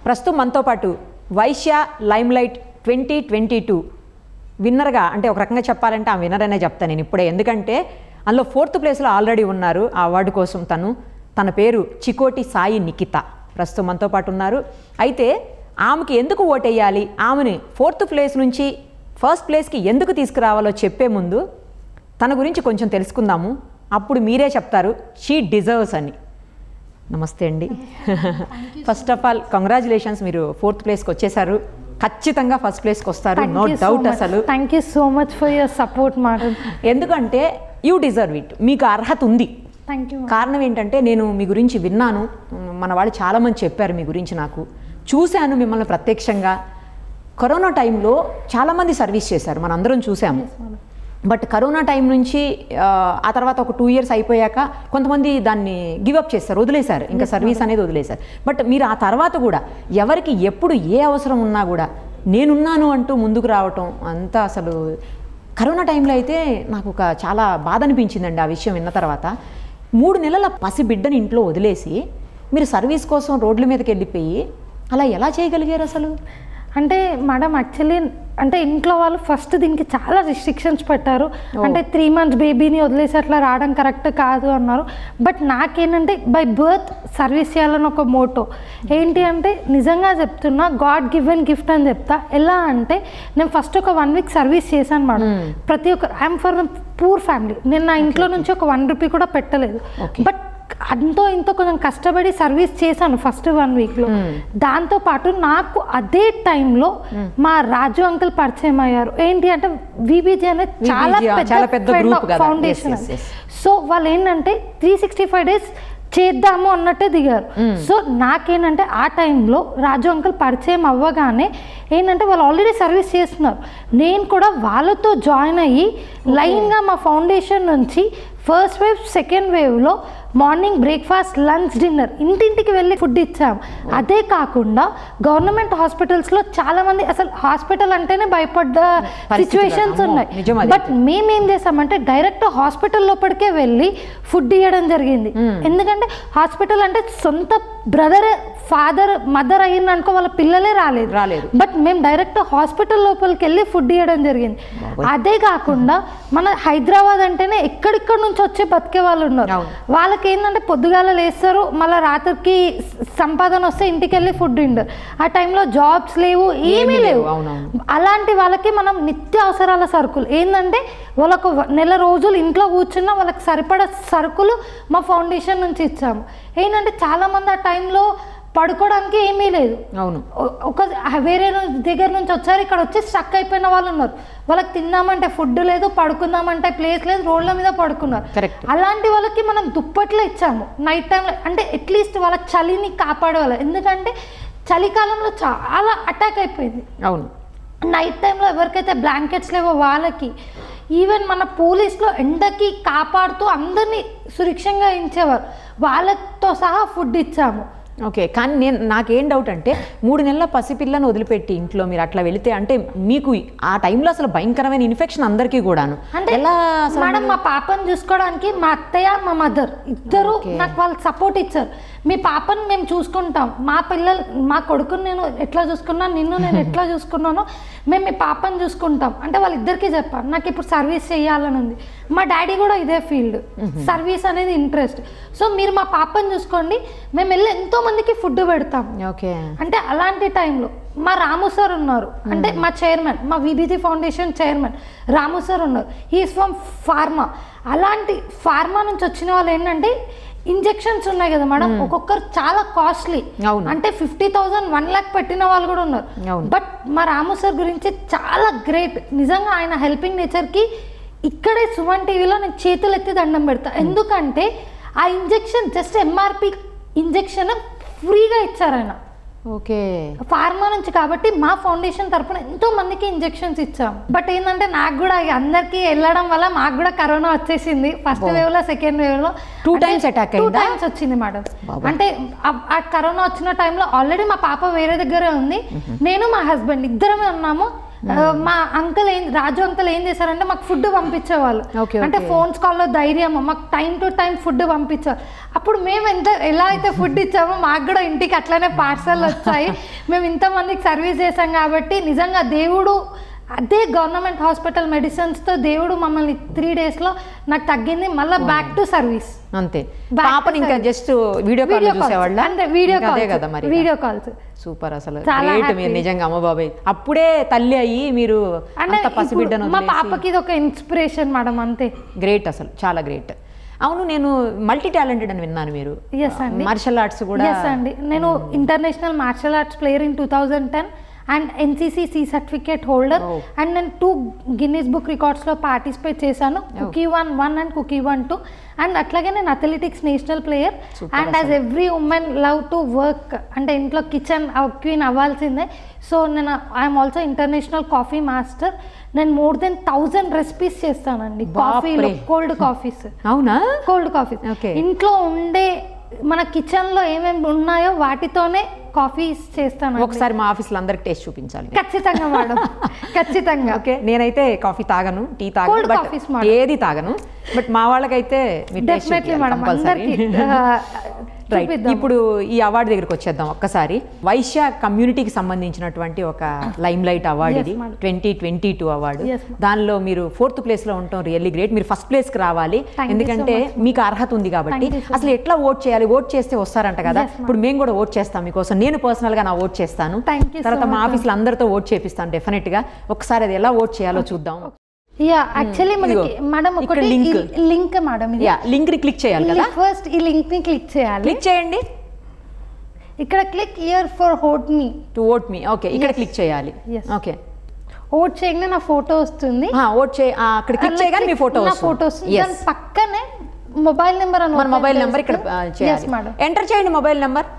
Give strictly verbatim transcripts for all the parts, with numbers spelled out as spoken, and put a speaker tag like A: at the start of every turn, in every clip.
A: ప్రస్తుతం మనతో పాటు Vaishya limelight twenty twenty two విన్నర్గా, అంటే ఒక రకంగా చెప్పాలంటే ఆ విన్నర్ అనే చెప్తాను నేను ఇప్పుడే, ఎందుకంటే అందులో ఫోర్త్ ప్లేస్లో ఆల్రెడీ ఉన్నారు. ఆ అవార్డు కోసం తను తన పేరు చికోటి సాయి నిఖిత ప్రస్తుతం మనతో పాటు ఉన్నారు. అయితే ఆమెకి ఎందుకు ఓటేయాలి, ఆమెని ఫోర్త్ ప్లేస్ నుంచి ఫస్ట్ ప్లేస్కి ఎందుకు తీసుకురావాలో చెప్పే ముందు తన గురించి కొంచెం తెలుసుకుందాము. అప్పుడు మీరే చెప్తారు షీ డిజర్వ్స్ అని. నమస్తే అండి. ఫస్ట్ ఆఫ్ ఆల్ కంగ్రాచులేషన్స్, మీరు ఫోర్త్ ప్లేస్కి వచ్చేసారు. ఖచ్చితంగా ఫస్ట్ ప్లేస్కి వస్తారు, నో డౌట్. అసలు
B: thank you so much for your support madam.
A: ఎందుకంటే యూ డిజర్వ్ ఇట్, మీకు అర్హత ఉంది.
B: Thank you.
A: కారణం ఏంటంటే నేను మీ గురించి విన్నాను, మన వాళ్ళు చాలామంది చెప్పారు మీ గురించి, నాకు చూశాను మిమ్మల్ని ప్రత్యక్షంగా. కరోనా టైంలో చాలామంది సర్వీస్ చేశారు, మన అందరం చూసాము. బట్ కరోనా టైం నుంచి ఆ తర్వాత ఒక టూ ఇయర్స్ అయిపోయాక కొంతమంది దాన్ని గివప్ చేస్తారు, వదిలేశారు, ఇంకా సర్వీస్ అనేది వదిలేశారు. బట్ మీరు ఆ తర్వాత కూడా ఎవరికి ఎప్పుడు ఏ అవసరం ఉన్నా కూడా నేనున్నాను అంటూ ముందుకు రావటం అంతా అసలు కరోనా టైంలో అయితే నాకు ఒక చాలా బాధ అనిపించిందండి ఆ విషయం విన్న తర్వాత. మూడు నెలల పసిబిడ్డని ఇంట్లో వదిలేసి మీరు సర్వీస్ కోసం రోడ్ల మీదకి వెళ్ళిపోయి అలా ఎలా చేయగలిగారు అసలు?
B: అంటే మేడం యాక్చువల్లీ అంటే ఇంట్లో వాళ్ళు ఫస్ట్ దీనికి చాలా రిస్ట్రిక్షన్స్ పెట్టారు. అంటే త్రీ మంత్స్ బేబీని వదిలేసి అట్లా రావడం కరెక్ట్ కాదు అన్నారు. బట్ నాకేంటంటే బై బర్త్ సర్వీస్ చేయాలని ఒక మోటో. ఏంటి అంటే నిజంగా చెప్తున్నా, గాడ్ గివెన్ గిఫ్ట్ అని చెప్తా. ఎలా అంటే నేను ఫస్ట్ ఒక వన్ వీక్ సర్వీస్ చేశాను మేడం. ప్రతి ఒక్క ఐఎమ్ ఫర్ పూర్ ఫ్యామిలీ, నేను నా ఇంట్లో నుంచి ఒక వన్ రూపీ కూడా పెట్టలేదు. బట్ అంతో ఇంతో కొంచెం కష్టపడి సర్వీస్ చేశాను ఫస్ట్ వన్ వీక్లో. దాంతోపాటు నాకు అదే టైంలో మా రాజు అంకుల్ పరిచయం అయ్యారు. ఏంటి అంటే విబిజే అనేది చాలా పెద్ద ఫౌండేషన్. సో వాళ్ళు ఏంటంటే త్రీ సిక్స్టీ ఫైవ్ డేస్ చేద్దాము అన్నట్టే దిగారు. సో నాకేంటంటే ఆ టైంలో రాజు అంకుల్ పరిచయం అవ్వగానే ఏంటంటే వాళ్ళు ఆల్రెడీ సర్వీస్ చేస్తున్నారు. నేను కూడా వాళ్ళతో జాయిన్ అయ్యి లైన్గా మా ఫౌండేషన్ నుంచి ఫస్ట్ వేవ్ సెకండ్ వేవ్లో మార్నింగ్ బ్రేక్ఫాస్ట్ లంచ్ డిన్నర్ ఇంటింటికి వెళ్ళి ఫుడ్ ఇచ్చాము. అదే కాకుండా గవర్నమెంట్ హాస్పిటల్స్లో చాలామంది అసలు హాస్పిటల్ అంటేనే భయపడ్డ సిచ్యువేషన్స్ ఉన్నాయి. బట్ మేమేం చేసామంటే డైరెక్ట్ హాస్పిటల్ లోపలికే వెళ్ళి ఫుడ్ ఇవ్వడం జరిగింది. ఎందుకంటే హాస్పిటల్ అంటే సొంత బ్రదర్ ఫాదర్ మదర్ అయ్యింది అనుకో, వాళ్ళ పిల్లలే రాలేదు రాలేదు బట్ మేము డైరెక్ట్ హాస్పిటల్ లోపలికి వెళ్ళి ఫుడ్ ఇవ్వడం జరిగింది. అదే కాకుండా మన హైదరాబాద్ అంటేనే ఎక్కడిక్కడ నుంచి వచ్చి బతికే వాళ్ళు ఉన్నారు. వాళ్ళకి ఏంటంటే పొద్దుగాల లేస్తారు, మళ్ళీ రాత్రికి సంపాదన వస్తే ఇంటికి వెళ్ళి ఫుడ్ ఉండరు. ఆ టైంలో జాబ్స్ లేవు, ఏమీ లేవు. అలాంటి వాళ్ళకి మనం నిత్య అవసరాల సరుకులు ఏంటంటే వాళ్ళకు నెల రోజులు ఇంట్లో కూర్చున్నా వాళ్ళకి సరిపడా సరుకులు మా ఫౌండేషన్ నుంచి ఇచ్చాము. ఏంటంటే చాలామంది ఆ టైంలో పడుకోవడానికి ఏమీ లేదు. అవును, ఒక వేరే దగ్గర నుంచి వచ్చారు, ఇక్కడ వచ్చి స్టక్ అయిపోయిన వాళ్ళు ఉన్నారు. వాళ్ళకి తిందామంటే ఫుడ్ లేదు, పడుకుందామంటే ప్లేస్ లేదు, రోడ్ల మీద పడుకున్నారు. అలాంటి వాళ్ళకి మనం దుప్పట్లు ఇచ్చాము నైట్ టైంలో. అంటే అట్లీస్ట్ వాళ్ళ చలిని కాపాడేవాళ్ళు, ఎందుకంటే చలికాలంలో చాలా అటాక్ అయిపోయింది. అవును, నైట్ టైంలో ఎవరికైతే బ్లాంకెట్స్ లేవో వాళ్ళకి, ఈవెన్ మన పోలీస్లో ఎండకి కాపాడుతూ అందరినీ సురక్షంగా ఉంచేవారు, వాళ్ళతో సహా ఫుడ్ ఇచ్చాము.
A: ఓకే, కానీ నేను నాకేం డౌట్ అంటే మూడు నెలల పసిపిల్లని వదిలిపెట్టి ఇంట్లో మీరు అట్లా వెళితే అంటే మీకు ఆ టైంలో అసలు భయంకరమైన ఇన్ఫెక్షన్ అందరికీ కూడాను.
B: అంటే ఎలా మేడం, మా పాపను చూసుకోవడానికి మా అత్తయ్య మా మదర్ ఇద్దరు నాకు వాళ్ళు సపోర్ట్ ఇచ్చారు. మీ పాపను మేము చూసుకుంటాం, మా పిల్లలు మా కొడుకుని నేను ఎట్లా చూసుకున్నాను, నిన్ను నేను ఎట్లా చూసుకున్నానో మేము మీ పాపను చూసుకుంటాం అంటే వాళ్ళిద్దరికీ చెప్పాను. నాకు ఇప్పుడు సర్వీస్ చేయాలని ఉంది, మా డాడీ కూడా ఇదే ఫీల్డ్, సర్వీస్ అనేది ఇంట్రెస్ట్. సో మీరు మా పాపను చూసుకోండి, మేము వెళ్ళి ఎంతో మందికి ఫుడ్ పెడతాం. ఓకే, అంటే అలాంటి టైంలో మా రాము సార్ ఉన్నారు, అంటే మా చైర్మన్, మా VBJ foundation chairman Ramu sir ఉన్నారు. He's from pharma. అలాంటి ఫార్మా నుంచి వచ్చిన వాళ్ళు ఏంటంటే ఇంజెక్షన్స్ ఉన్నాయి కదా మేడం, ఒక్కొక్కరు చాలా కాస్ట్లీ, అంటే ఫిఫ్టీ థౌసండ్ వన్ లాక్ పెట్టిన వాళ్ళు కూడా ఉన్నారు. బట్ మా రాము సార్ గురించి చాలా గ్రేట్ నిజంగా. ఆయన హెల్పింగ్ నేచర్కి ఇక్కడే సుమన్ టీవీలో నేను చేతులు ఎత్తి దండం పెడతా. ఎందుకంటే ఆ ఇంజెక్షన్ జస్ట్ ఎంఆర్పి ఇంజెక్షన్ ఫ్రీగా ఇచ్చారు ఆయన. ఓకే, ఫార్మా నుంచి. కాబట్టి మా ఫౌండేషన్ తరఫున ఎంతో మందికి ఇంజెక్షన్స్ ఇచ్చాం. బట్ ఏంటంటే నాకు కూడా అందరికి వెళ్ళడం వల్ల మాకు కూడా కరోనా వచ్చేసింది. ఫస్ట్ వేవ్ లో సెకండ్ వేవ్ లో two times attack two times వచ్చింది మేడం. అంటే ఆ కరోనా వచ్చిన టైంలో ఆల్రెడీ మా పాప వేరే దగ్గరే ఉంది, నేను మా హస్బెండ్ ఇద్దరమే ఉన్నాము. మా అంకుల్ ఏం రాజు అంకుల్ ఏం చేశారంటే మాకు ఫుడ్ పంపించేవాళ్ళు.
A: Okay,
B: అంటే
A: okay.
B: ఫోన్స్ కాల్లో ధైర్యం మాకు టైం టు టైం ఫుడ్ పంపించేవాళ్ళు. అప్పుడు మేము ఎంత ఎలా అయితే ఫుడ్ ఇచ్చామో మాకు కూడా ఇంటికి అట్లనే పార్సల్ వచ్చాయి. మేము ఇంతమందికి సర్వీస్ చేసాం కాబట్టి నిజంగా దేవుడు అదే గవర్నమెంట్ హాస్పిటల్ మెడిసిన్స్తో దేవుడు మమ్మల్ని త్రీ డేస్లో నాకు తగ్గింది, మళ్ళీ బ్యాక్ టు సర్వీస్.
A: అంతే. పాపని ఇంకా జస్ట్ వీడియో కాల్ చూసేవాళ్ళ?
B: అంటే వీడియో కాల్
A: కదా మరి.
B: Video calls
A: super. అసలు గ్రేట్ మీరు నిజంగా. అమ్మ బాబాయ్ అప్పుడే తల్లి అయ్యి మీరు అంత పసిబిడ్డను
B: మా పాపకి ఇది ఒక ఇన్స్పిరేషన్ మేడం. అంతే.
A: గ్రేట్, అసలు చాలా గ్రేట్. అవును, నేను మల్టీ టాలెంటెడ్ అని విన్నాను మీరు.
B: ఎస్ అండి.
A: మార్షల్ ఆర్ట్స్ కూడా.
B: ఎస్ అండి. నేను international martial arts player in two thousand ten and NCC C certificate holder. And నేను టూ గిన్నీస్ బుక్ రికార్డ్స్లో పార్టిసిపేట్ చేశాను, cookie one one and cookie one two. And అట్లాగే నేను athletics national player. And as every women love to work, అంటే ఇంట్లో kitchen queen అవ్వాల్సిందే. So నేను I'm also international coffee master. నేను మోర్ దెన్ థౌజండ్ రెసిపీస్ చేస్తానండి కాఫీలో, కోల్డ్ కాఫీస్.
A: అవునా?
B: కోల్డ్ కాఫీస్ ఇంట్లో ఉండే మన కిచెన్లో ఏమేమి ఉన్నాయో వాటితోనే కాఫీస్ చేస్తాను.
A: ఒకసారి మా ఆఫీస్లో అందరికి టేస్ట్ చూపించాలి.
B: ఖచ్చితంగా మేడం, ఖచ్చితంగా.
A: ఓకే. నేనైతే కాఫీ తాగను, టీ తాగను, ఏది తాగను. బట్ మా వాళ్ళకైతే
B: డెఫినెట్లీ మేడం అందరికీ.
A: రైట్. ఇప్పుడు ఈ అవార్డు దగ్గరికి వచ్చేద్దాం ఒక్కసారి. వైశ్య కమ్యూనిటీకి సంబంధించినటువంటి ఒక లైమ్ లైట్ అవార్డు ఇది, ట్వంటీ ట్వంటీ టూ అవార్డు. దానిలో మీరు ఫోర్త్ ప్లేస్ లో ఉండటం రియల్లీ గ్రేట్. మీరు ఫస్ట్ ప్లేస్ కి రావాలి, ఎందుకంటే మీకు అర్హత ఉంది కాబట్టి. అసలు ఎట్లా ఓట్ చేయాలి? ఓట్ చేస్తే వస్తారంట కదా. ఇప్పుడు మేము కూడా ఓట్ చేస్తాం మీకోసం. నేను పర్సనల్ గా నా ఓట్ చేస్తాను, తర్వాత మా ఆఫీస్లో అందరితో ఓట్ చేపిస్తాను డెఫినెట్ గా. ఒకసారి అది ఎలా ఓట్ చేయాలో చూద్దాం.
B: యా యాక్చువల్లీ మనకి మేడం ఒకటి లింక్ మేడం,
A: యా లింక్ ని క్లిక్ చేయాలి కదా.
B: ఫస్ట్ ఈ లింక్ ని క్లిక్ చేయాలి.
A: క్లిక్ చేయండి.
B: ఇక్కడ click here for vote me
A: to vote me. Okay, ఇక్కడ క్లిక్ చేయాలి. ఓకే,
B: ఓట్ చేయగానే నా ఫోటో వస్తుంది.
A: ఓట్ చే అక్కడ క్లిక్ చేయగానే మీ ఫోటో వస్తుంది.
B: ఫోటో వస్తుంది. దాని పక్కనే మొబైల్ నెంబర్ అని,
A: మన మొబైల్ నెంబర్ ఇక్కడ చేయాలి. ఎంటర్ చేయండి mobile number.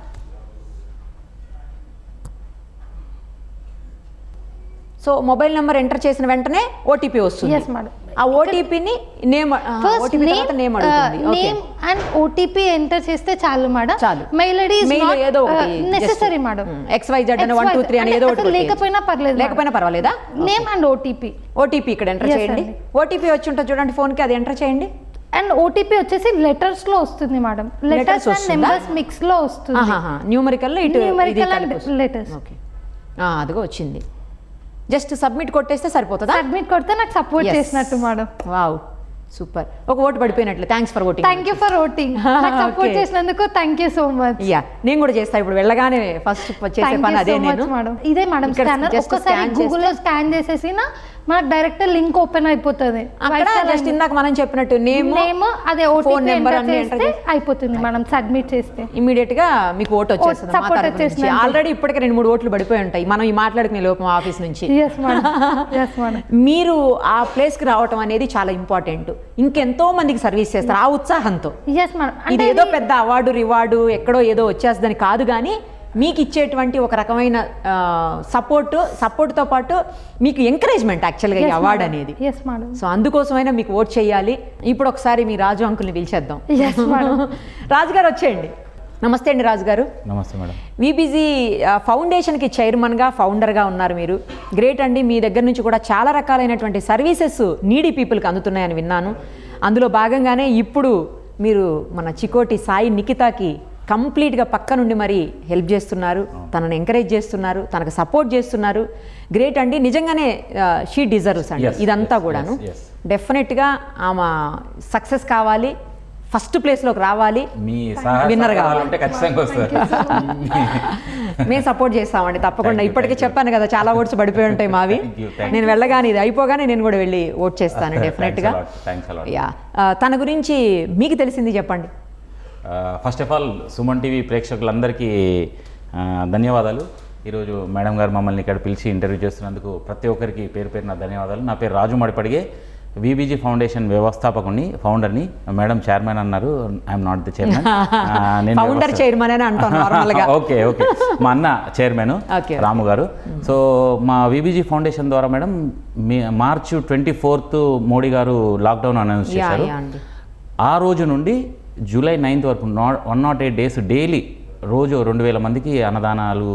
A: So mobile number enter చేసిన వెంటనే ఓటీపీ వస్తుంది. ఆ ఓటీపీని నేమ్ ఓటీపీ తర్వాత నేమ్ అడుగుతుంది.
B: నేమ్ అండ్ ఓటీపీ ఎంటర్ చేస్తే చాలు మేడం.
A: చాలు.
B: మెయిల్ ఐడి
A: మెయిల్ ఏదో ఒకటి
B: necessary madam.
A: X Y Z అని వన్ టూ త్రీ అని ఏదో ఒకటి
B: లేకపోయినా పర్లేదు.
A: లేకపోయినా పర్వాలేదా?
B: Name and OTP.
A: ఓటీపీ ఇక్కడ ఎంటర్ చేయండి. ఓటీపీ వచ్చి ఉంటుంది చూడండి ఫోన్ కి, అది ఎంటర్ చేయండి.
B: అండ్ ఓటీపీ వచ్చేసి లెటర్స్ లో వస్తుంది మేడం. లెటర్స్ అండ్ నెంబర్స్ మిక్స్ లో వస్తుంది.
A: న్యూమరికల్ లో ఇటు
B: న్యూమరికల్ అండ్ లెటర్స్.
A: ఓకే, అదిగో వచ్చింది. జస్ట్ సబ్మిట్ కొట్టేస్తే సరిపోతుందా?
B: సబ్మిట్ కొడితే నాకు సపోర్ట్ చేసినట్టు మేడం.
A: Wow, super. ఒక ఓటు పడిపోయినట్లు. Thanks for voting.
B: Thank you for voting. Support చేసినందుకు thank you so much.
A: Yeah, నేను కూడా చేస్తా. ఇప్పుడు వెళ్ళగానే ఫస్ట్ చేసే పని అదే. నేను
B: ఇదే మేడం స్కానర్. ఒక్కసారి గూగుల్లో స్కాన్ చేసేసినా మనకు డైరెక్ట్ లింక్ ఓపెన్ అయిపోతుంది.
A: అక్కడ జస్ట్ ఇందాక మనం చెప్పినట్టు నేమ్
B: నేమ్ అదే ఓటీపీ నెంబర్ అన్ని ఎంటర్ చేస్తే అయిపోతుంది. మనం సబ్మిట్ చేస్తే
A: ఇమిడియట్ గా మీకు ఓటు వచ్చేస్తుంది. ఆల్రెడీ ఇప్పటికే రెండు మూడు ఓట్లు పడిపోయి ఉంటాయి మనం ఈ మాట్లాడుకునే లోపం ఆఫీస్ నుంచి. మీరు ఆ ప్లేస్ కి రావటం అనేది చాలా ఇంపార్టెంట్. ఇంకెంతో మందికి సర్వీస్ చేస్తారు ఆ ఉత్సాహంతో. ఇది ఏదో పెద్ద అవార్డు రివార్డు ఎక్కడో ఏదో వచ్చేస్తుందని కాదు, కానీ మీకు ఇచ్చేటువంటి ఒక రకమైన సపోర్ట్ సపోర్ట్తో పాటు మీకు ఎంకరేజ్మెంట్ యాక్చువల్గా ఈ అవార్డు అనేది. సో అందుకోసమైనా మీకు ఓట్ చేయాలి. ఇప్పుడు ఒకసారి మీ రాజు అంకుల్ని పిలిచేద్దాం. రాజు గారు వచ్చేయండి. నమస్తే అండి రాజు గారు.
C: నమస్తే మేడం.
A: విబిజీ ఫౌండేషన్కి చైర్మన్గా ఫౌండర్గా ఉన్నారు మీరు. గ్రేట్ అండి. మీ దగ్గర నుంచి కూడా చాలా రకాలైనటువంటి సర్వీసెస్ నీడీ పీపుల్కి అందుతున్నాయని విన్నాను. అందులో భాగంగానే ఇప్పుడు మీరు మన చికోటి సాయి నిఖితాకి కంప్లీట్గా పక్క నుండి మరి హెల్ప్ చేస్తున్నారు, తనను ఎంకరేజ్ చేస్తున్నారు, తనకు సపోర్ట్ చేస్తున్నారు. గ్రేట్ అండి. నిజంగానే షీ డిజర్వ్స్ అండి ఇదంతా కూడాను. డెఫినెట్గా ఆమె సక్సెస్ కావాలి, ఫస్ట్ ప్లేస్లోకి రావాలి, విన్నర్ కావాలి. మేము సపోర్ట్ చేస్తామండి తప్పకుండా. ఇప్పటికే చెప్పాను కదా చాలా ఓట్స్ పడిపోయి ఉంటాయి మావి. నేను వెళ్ళగానే ఇది అయిపోగానే నేను కూడా వెళ్ళి ఓట్ చేస్తాను డెఫినెట్గా. యా, తన గురించి మీకు తెలిసింది చెప్పండి.
C: First of all Suman TV ప్రేక్షకులందరికీ ధన్యవాదాలు. ఈరోజు మేడం గారు మమ్మల్ని ఇక్కడ పిలిచి ఇంటర్వ్యూ చేస్తున్నందుకు ప్రతి ఒక్కరికి పేరు పేరున ధన్యవాదాలు. నా పేరు రాజు మడిపడిగే, విబిజీ ఫౌండేషన్ వ్యవస్థాపకుని, ఫౌండర్ని. మేడం చైర్మన్ అన్నారు, I'm not the chairman.
A: Founder chairman అని అంటాను నార్మల్గా.
C: ఓకే ఓకే మా అన్న చైర్మన్ రాము గారు. సో మా విబిజీ ఫౌండేషన్ ద్వారా మేడం మీ March twenty fourth Modi garu lockdown announce చేశారు. ఆ రోజు నుండి జూలై నైన్త్ వరకు nought one nought eight days daily రోజు రెండు వేల మందికి అన్నదానాలు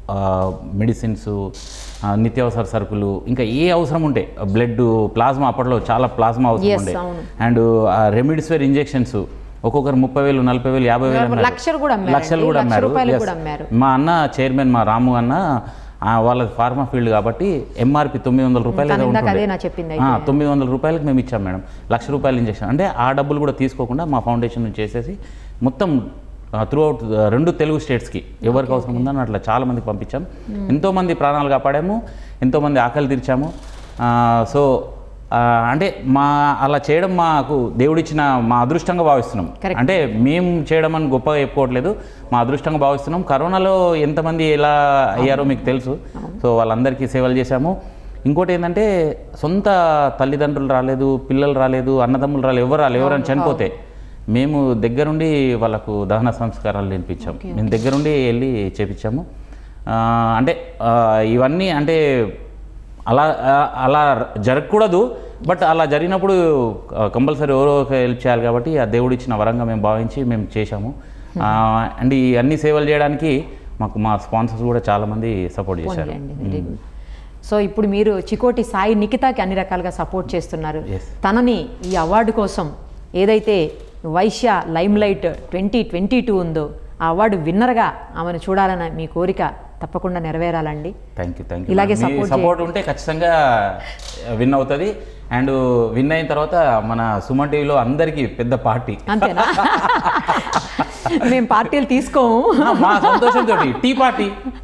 C: మెడిసిన్స్, నిత్యావసర సరుకులు, ఇంకా ఏ అవసరం ఉంటే బ్లడ్, ప్లాస్మా, అప్పట్లో చాలా ప్లాస్మా అవసరం
A: Yes,
C: ఉండే,
A: అవును.
C: అండ్ రెమిడిసివిర్ ఇంజెక్షన్స్ ఒక్కొక్కరు ముప్పై వేలు నలభై వేలు యాభై వేలు అమ్మారు.
A: లక్షలు కూడా అమ్మారు.
C: లక్షలు కూడా
A: లక్ష
C: అమ్మారు.
A: రూపాయలు
C: Yes.
A: కూడా అమ్మారు.
C: మా అన్న చైర్మన్ మా రాము అన్న ఆ, వాళ్ళది ఫార్మా ఫీల్డ్ కాబట్టి ఎంఆర్పి తొమ్మిది వందల రూపాయలు ఏదో
A: తను ఇందాక
C: ఉంటుండే.
A: అదే నా చెప్పింది
C: ఆ,
A: అయితే.
C: తొమ్మిది వందల రూపాయలకి మేము ఇచ్చాం మేడం, లక్ష రూపాయలు ఇంజెక్షన్. అంటే ఆ డబ్బులు కూడా తీసుకోకుండా మా ఫౌండేషన్ నుంచి చేసేసి మొత్తం త్రూ అవుట్ రెండు తెలుగు స్టేట్స్కి ఎవరికి అవసరం ఉందని అట్లా చాలా మందికి పంపించాం. ఎంతోమంది ప్రాణాలు కాపాడాము, ఎంతోమంది ఆకలి తీర్చాము. సో అంటే మా అలా చేయడం మాకు దేవుడిచ్చిన మా అదృష్టంగా భావిస్తున్నాం.
A: Correct.
C: అంటే మేము చేయడం అని గొప్పగా చెప్పుకోవట్లేదు, మా అదృష్టంగా భావిస్తున్నాం. కరోనాలో ఎంతమంది ఎలా అయ్యారో మీకు తెలుసు. సో వాళ్ళందరికీ సేవలు చేశాము. ఇంకోటి ఏంటంటే సొంత తల్లిదండ్రులు రాలేదు, పిల్లలు రాలేదు, అన్నదమ్ములు రాలేదు, ఎవరు రాలేదు. ఎవరైనా చనిపోతే మేము దగ్గరుండి వాళ్ళకు దహన సంస్కారాలు నేర్పించాం. మేము దగ్గరుండి వెళ్ళి చేపించాము. ఆ, అంటే ఆ, ఇవన్నీ అంటే అలా అలా జరగకూడదు, బట్ అలా జరిగినప్పుడు కంపల్సరీ ఎవరో హెల్ప్ చేయాలి కాబట్టి ఆ దేవుడు ఇచ్చిన వరంగా మేము భావించి మేము చేశాము. అండ్ ఈ అన్ని సేవలు చేయడానికి మాకు మా స్పాన్సర్స్ కూడా చాలామంది సపోర్ట్ చేశారు.
A: Very good. సో ఇప్పుడు మీరు చికోటి సాయి నిఖితాకి అన్ని రకాలుగా సపోర్ట్ చేస్తున్నారు.
C: Yes.
A: తనని ఈ అవార్డు కోసం ఏదైతే Vaishya lime light twenty twenty two ఉందో ఆ అవార్డు విన్నర్గా ఆమెను చూడాలన్న మీ కోరిక తప్పకుండా నెరవేరాలండి.
C: Thank you thank you.
A: ఇలాగే
C: మీ
A: support
C: సపోర్ట్ ఉంటే ఖచ్చితంగా విన్ అవుతుంది. అండ్ విన్ అయిన తర్వాత మన సుమన్ టీవీలో అందరికీ పెద్ద పార్టీ.
A: అంతేనా? మేము పార్టీలు తీసుకోము,
C: మా సంతోషంతో టీ పార్టీ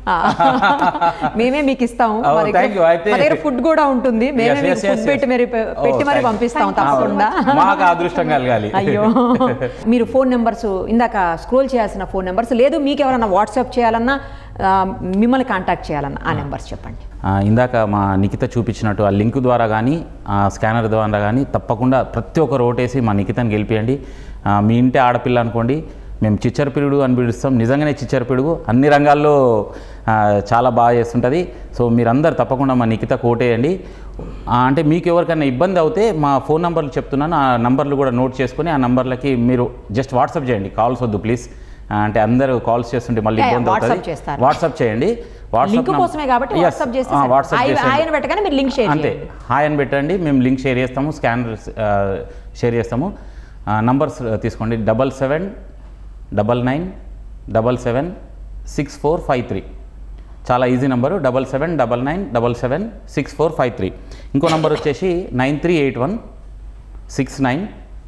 A: మేమే మీకు ఇస్తాము.
C: Oh,
A: మా
C: thank
A: దగ్గర
C: you. అయితే-
A: మా దగ్గర ఫుడ్ కూడా ఉంటుంది, మేమే
C: Yes,
A: మీకు
C: yes, yes,
A: ఫుడ్ పెట్టి
C: yes.
A: మరి
C: Oh,
A: పెట్టి మరి
C: thank you.
A: పంపిస్తాం
B: Thank you.
A: తప్పకుండా.
C: మాకు అదృష్టం కలగాలి.
A: అయ్యో, మీరు ఫోన్ నెంబర్స్ ఇందాక స్క్రోల్ చేయాల్సిన ఫోన్ నెంబర్స్ లేదు, మీకు ఎవరైనా వాట్సాప్ చేయాలన్నా ఆ, మిమ్మల్ని కాంటాక్ట్ చేయాలన్నా ఆ నెంబర్స్ చెప్పండి.
C: ఆ, ఇందాక మా నిఖిత చూపించినట్టు ఆ లింక్ ద్వారా కానీ ఆ స్కానర్ ద్వారా కానీ తప్పకుండా ప్రతి ఒక్కరు ఓటేసి మా నిఖితని గెలిపియండి. ఆ, మీ ఇంటి ఆడపిల్ల అనుకోండి, మేము చిచ్చర పిడుగు అని పిలుస్తాం. నిజంగానే చిచ్చర పిడుగు అన్ని రంగాల్లో ఆ, చాలా బాగా చేస్తుంటుంది. సో మీరందరూ తప్పకుండా మా నిఖితకు ఓటేయండి. ఆ, అంటే మీకు ఎవరికైనా ఇబ్బంది అవుతే మా ఫోన్ నెంబర్లు చెప్తున్నాను, ఆ నెంబర్లు కూడా నోట్ చేసుకొని ఆ నెంబర్లకి మీరు జస్ట్ వాట్సాప్ చేయండి. కాల్స్ వద్దు ప్లీజ్, అంటే అందరూ కాల్స్ చేస్తుంటే మళ్ళీ
A: Yeah,
C: ఇబ్బంది
A: WhatsApp
C: అవుతుంది.
A: చేస్తారు.
C: వాట్సాప్ చేయండి.
A: లింక్ కోసమే కాబట్టి వాట్సాప్ చేస్తే సరే.
C: వాట్సాప్
A: హాయ్
C: చేసేయండి.
A: హాయ్ అని పెట్టగానే మీరు లింక్ షేర్
C: అంతే,
A: చేయండి.
C: హాయ్ అని పెట్టండి, మేము లింక్ షేర్ చేస్తాము, స్కానర్ షేర్ చేస్తాము. నంబర్స్ తీసుకోండి, double seven double nine double seven six four five three. చాలా easy number, double seven double nine double seven six four five three. ఇంకో నెంబర్ వచ్చేసి nine three eight one six nine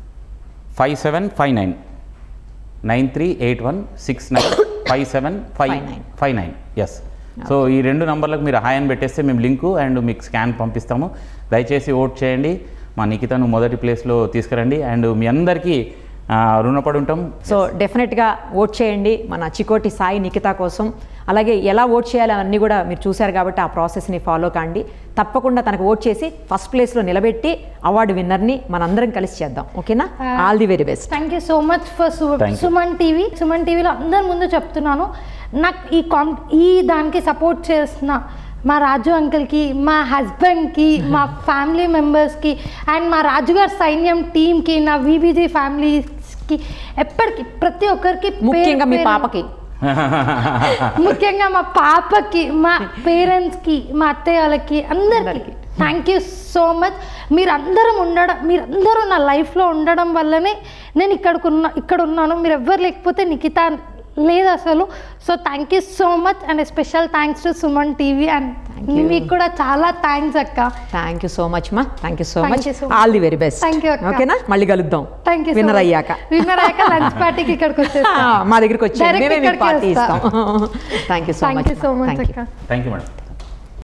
C: five seven five nine nine three eight one six nine five seven five five nine yes. So ఈ రెండు నంబర్లకు మీరు hi అని పెట్టేస్తే మేము link and మీకు scan పంపిస్తాము. దయచేసి ఓట్ చేయండి, మా నిఖితను మొదటి ప్లేస్లో తీసుకురండి. అండ్ మీ అందరికీ రుణపడి ఉంటాం.
A: సో డెఫినెట్గా ఓట్ చేయండి మన చికోటి సాయి నిఖిత కోసం. అలాగే ఎలా ఓట్ చేయాలి అన్నీ కూడా మీరు చూశారు కాబట్టి ఆ ప్రాసెస్ని ఫాలో కాండి. తప్పకుండా తనకు ఓట్ చేసి ఫస్ట్ ప్లేస్లో నిలబెట్టి అవార్డు విన్నర్ని మనందరం కలిసి చేద్దాం. ఓకేనా? All the very best.
B: Thank you so much for Suman TV. Suman టీవీలో అందరి ముందు చెప్తున్నాను, నాకు ఈ కాం ఈ దానికి సపోర్ట్ చేసిన మా రాజు అంకుల్కి, మా హస్బెండ్కి, మా ఫ్యామిలీ మెంబర్స్కి అండ్ మా రాజుగారి సైన్యం టీమ్కి, నా వీబీజీ ఫ్యామిలీస్కి, ఎప్పటికీ ప్రతి ఒక్కరికి,
A: ముఖ్యంగా మీ పాపకి,
B: ముఖ్యంగా మా పాపకి, మా పేరెంట్స్కి, మా అత్తయ్య వాళ్ళకి, అందరికీ థ్యాంక్ యూ సో మచ్. మీరందరం ఉండడం మీరందరూ నా లైఫ్లో ఉండడం వల్లనే నేను ఇక్కడికున్న ఇక్కడ ఉన్నాను. మీరు ఎవ్వరు లేకపోతే నిఖిత లేదు అసలు. So thank you so much and special thanks to Suman TV. And మీకు కూడా చాలా థ్యాంక్స్ అక్క.
A: థ్యాంక్ యూ సో మచ్ మా. Thank you so
B: Thank
A: much.
B: you so much.
A: All the very best.
B: Thank you అక్క.
A: ఓకేనా? మళ్ళీ కలుద్దాం
B: థ్యాంక్ యూ.
A: విన్నర్ అయ్యాక
B: విన్నర్ అయ్యాక లంచ్ పార్టీకి ఇక్కడికి వచ్చేస్తాం.
A: మా దగ్గరికి వచ్చి
B: Direct
A: మేమే మీకు
B: ఇక్కడికి
A: పార్టీ
B: వస్తా.
A: ఇస్తాం. Thank you so
B: thank
A: much.
B: You so much అక్క.
C: Thank you madam.